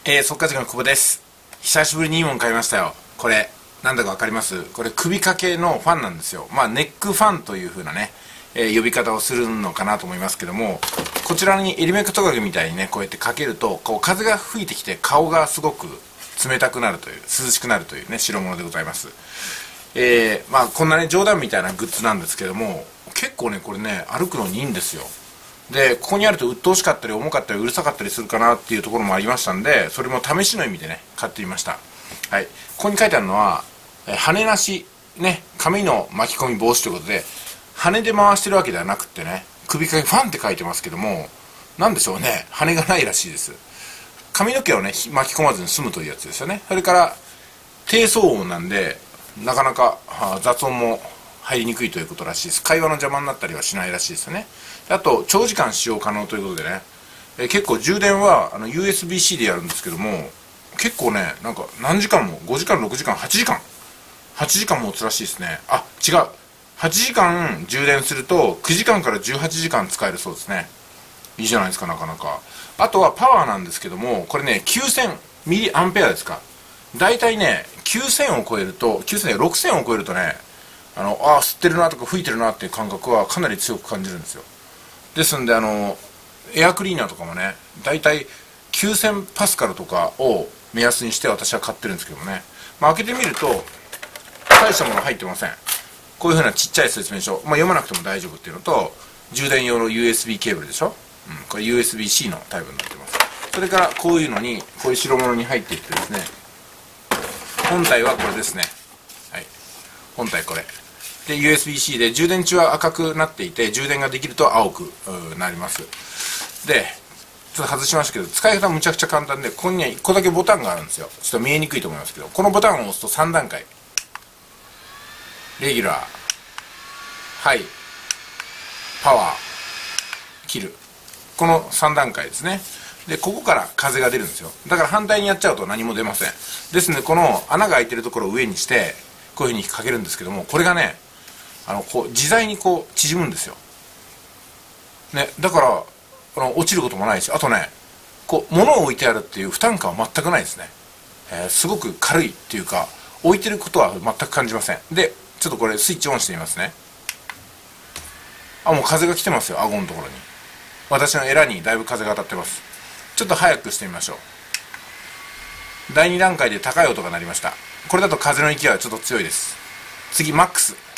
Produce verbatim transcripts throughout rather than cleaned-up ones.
えー、速稼塾の久保です。久しぶりにいいもん買いましたよ。これ、なんだかわかります？これ、首掛けのファンなんですよ。まあ、ネックファンという風なね、えー、呼び方をするのかなと思いますけども、こちらにエリメクトカゲみたいにね、こうやってかけると、こう、風が吹いてきて顔がすごく冷たくなるという、涼しくなるというね、代物でございます。えー、まあ、こんなね、冗談みたいなグッズなんですけども、結構ね、これね、歩くのにいいんですよ。で、ここにあると鬱陶しかったり重かったりうるさかったりするかなっていうところもありましたんで、それも試しの意味でね、買ってみました。はい。ここに書いてあるのは、え羽なし、ね、紙の巻き込み防止ということで、羽で回してるわけではなくってね、首掛けファンって書いてますけども、なんでしょうね、羽がないらしいです。髪の毛をね、巻き込まずに済むというやつですよね。それから、低騒音なんで、なかなか雑音も入りにくいということらしいです。会話の邪魔になったりはしないらしいですよね。あと長時間使用可能ということでね、え結構充電はあの ユーエスビー-C でやるんですけども、結構ね、なんか何時間もごじかんろくじかんはちじかんはちじかんも持つらしいですね。あ、違う、はちじかん充電するとくじかんからじゅうはちじかん使えるそうですね。いいじゃないですか、なかなか。あとはパワーなんですけども、これねきゅうせんミリアンペアですか。だいたいねきゅうせんを超えると、きゅうせんろくせんを超えるとね、あのあ吸ってるなとか吹いてるなっていう感覚はかなり強く感じるんですよ。ですんで、あのエアクリーナーとかもね、だいたいきゅうせんパスカルとかを目安にして私は買ってるんですけどもね、まあ、開けてみると大したもの入ってません。こういうふうなちっちゃい説明書、まあ、読まなくても大丈夫っていうのと、充電用の ユーエスビー ケーブルでしょ、うん、これ ユーエスビー-C のタイプになってます。それからこういうのに、こういう代物に入っていってですね、本体はこれですね。はい、本体これで ユーエスビー-C で、充電中は赤くなっていて、充電ができると青くなります。で、ちょっと外しましたけど、使い方むちゃくちゃ簡単で、ここにねいっこだけボタンがあるんですよ。ちょっと見えにくいと思いますけど、このボタンを押すとさん段階、レギュラー、ハイ、パワー、切る、このさん段階ですね。で、ここから風が出るんですよ。だから反対にやっちゃうと何も出ません。ですので、この穴が開いてるところを上にしてこういうふうにかけるんですけども、これがね、あのこう自在にこう縮むんですよ、ね、だからあの落ちることもないし、あとね、こう物を置いてあるっていう負担感は全くないですね。えー、すごく軽いっていうか、置いてることは全く感じません。で、ちょっとこれスイッチオンしてみますね。あ、もう風が来てますよ、顎のところに。私のエラにだいぶ風が当たってます。ちょっと早くしてみましょう。だいに段階で高い音が鳴りました。これだと風の勢いはちょっと強いです。次マックス、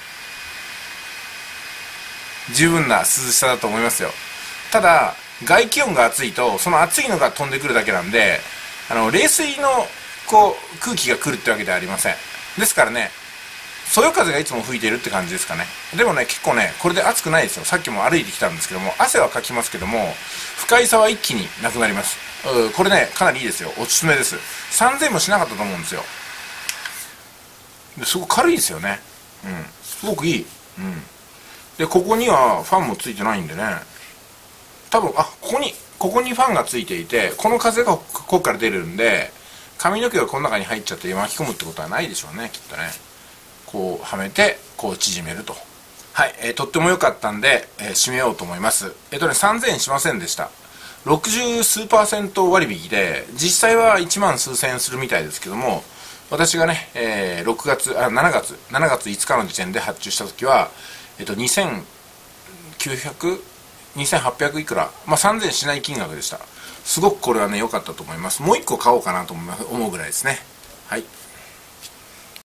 十分な涼しさだと思いますよ。ただ外気温が暑いと、その暑いのが飛んでくるだけなんで、あの冷水のこう空気が来るってわけではありません。ですからね、そよ風がいつも吹いているって感じですかね。でもね、結構ね、これで暑くないですよ。さっきも歩いてきたんですけども、汗はかきますけども、不快さは一気になくなります。これね、かなりいいですよ。おすすめです。さんぜんえんもしなかったと思うんですよ。ですごく軽いですよね。うん、すごくいい。うん、で、ここにはファンもついてないんでね、多分、あ、ここにここにファンがついていて、この風がここから出るんで、髪の毛がこの中に入っちゃって巻き込むってことはないでしょうね、きっとね。こうはめてこう縮めると。はい、えー、とっても良かったんで、えー、締めようと思います。えっとねさんぜんえんしませんでした。ろくじゅうすうパーセント割引で、実際はいちまん数千円するみたいですけども、私がね、えー、ろくがつあしちがつしちがついつかの時点で発注した時は、えっとにせんきゅうひゃく、にせんはっぴゃくいくら、まあさんぜんえんしない金額でした。すごくこれはね良かったと思います。もういっこ買おうかなと思うぐらいですね。はい。